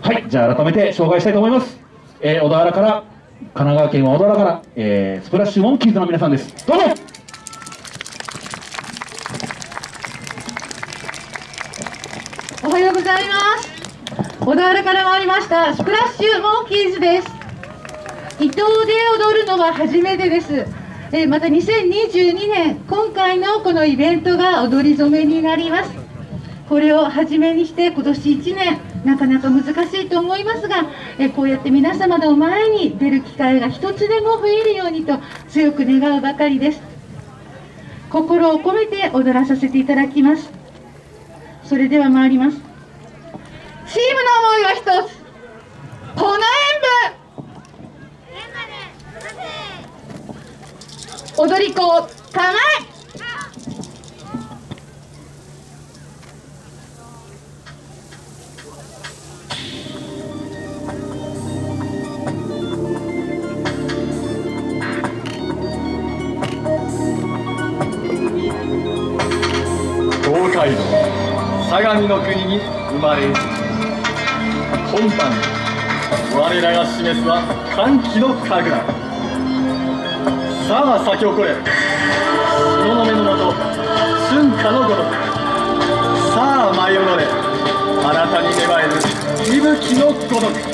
はい、じゃあ改めて紹介したいと思います。小田原から、神奈川県は小田原から、スプラッシュモンキーズの皆さんです。どうぞ。 おはようございます。小田原から参りましたスプラッシュモンキーズです。伊東で踊るのは初めてです。また2022年今回のこのイベントが踊り初めになります。これを初めにして今年1年なかなか難しいと思いますが、こうやって皆様の前に出る機会が一つでも増えるようにと強く願うばかりです。心を込めて踊らさせていただきます。それでは参ります。チームの思いは一つ、粉演舞踊り子構え。 東海道相模の国に生まれ、今般我らが示すは歓喜の神楽。さあ咲き誇れ東雲の下春夏のごとく。さあ舞い踊れ新たに芽生える息吹のごとく。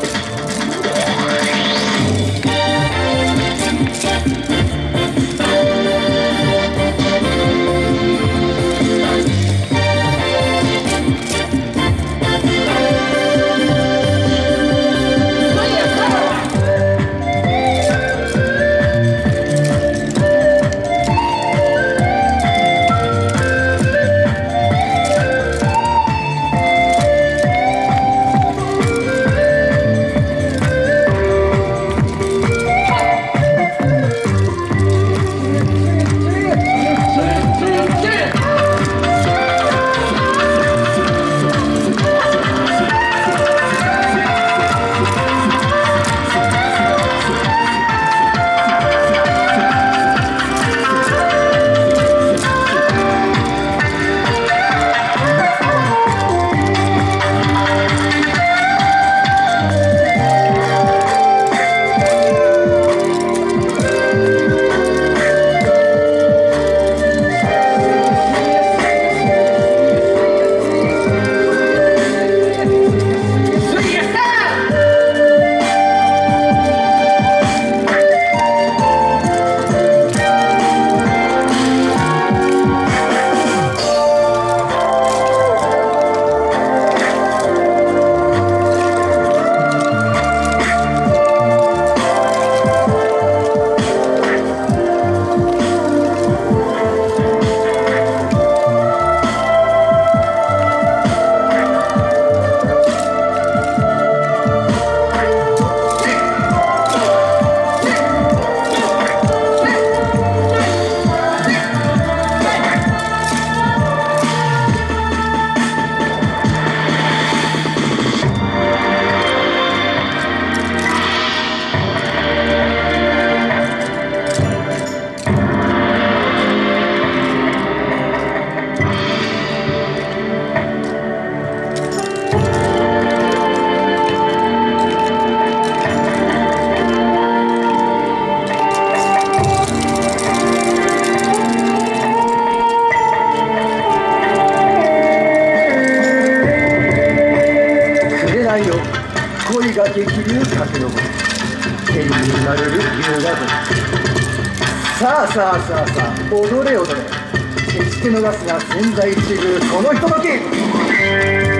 恋が激流駆け上る天になれる龍が如く。さあさあさあさあ踊れ踊れ、決して逃すな千載一遇このひととき。